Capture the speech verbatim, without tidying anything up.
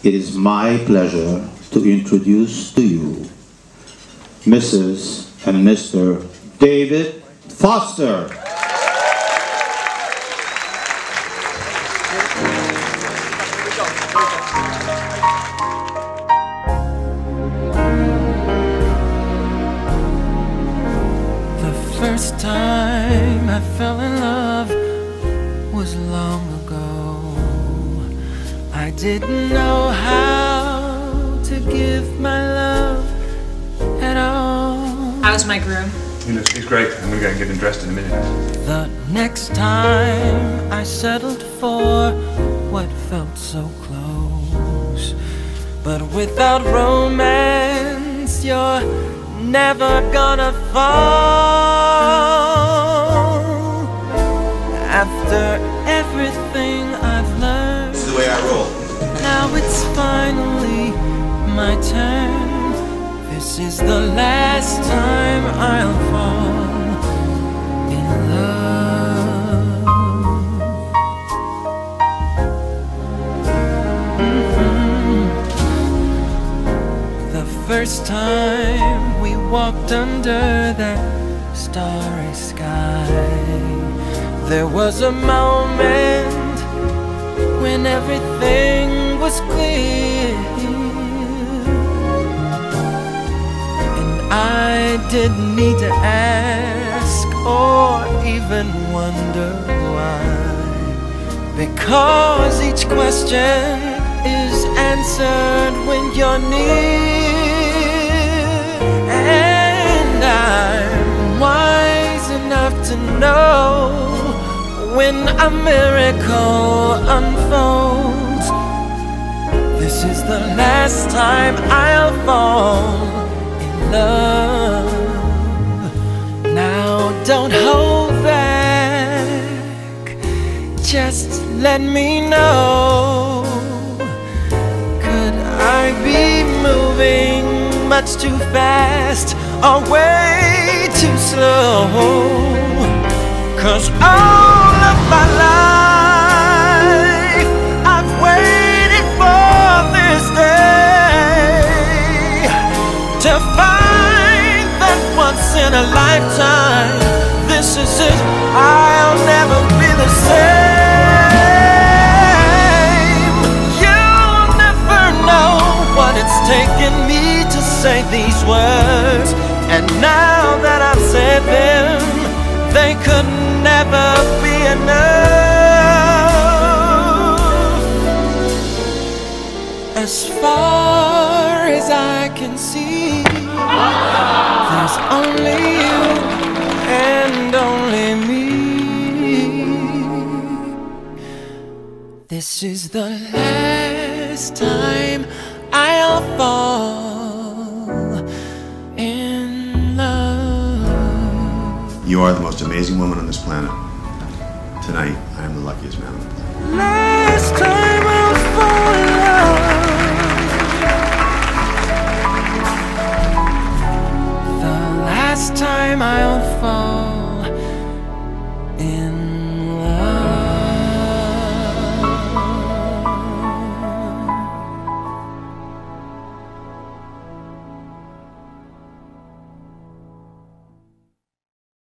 it is my pleasure to introduce to you Missus and Mister David Foster. The first time I fell in love was long ago. I didn't know how to give my love at all. How's my groom? You know, he's great. I'm gonna go and get him dressed in a minute. The next time I settled for what felt so close, but without romance you're never gonna fall. After everything I've learned, This is the way I roll. now it's finally my turn. This is the last time I'll fall in love. Mm-hmm. The first time we walked under that starry sky, there was a moment when everything was clear. I didn't need to ask or even wonder why, because each question is answered when you're near. And I'm wise enough to know when a miracle unfolds, this is the last time I'll fall love. Now don't hold back, just let me know. Could I be moving much too fast or way too slow? 'Cause all of my life I've waited for this day, to find that once in a lifetime, this is it, I'll never be the same. You'll never know what it's taken me to say these words, and now that I've said them, they could never be enough. As far as I can see, there's only you and only me. This is the last time I'll fall in love. You are the most amazing woman on this planet. Tonight, I am the luckiest man on the planet. Last time I'll fall in love. The last time I'll fall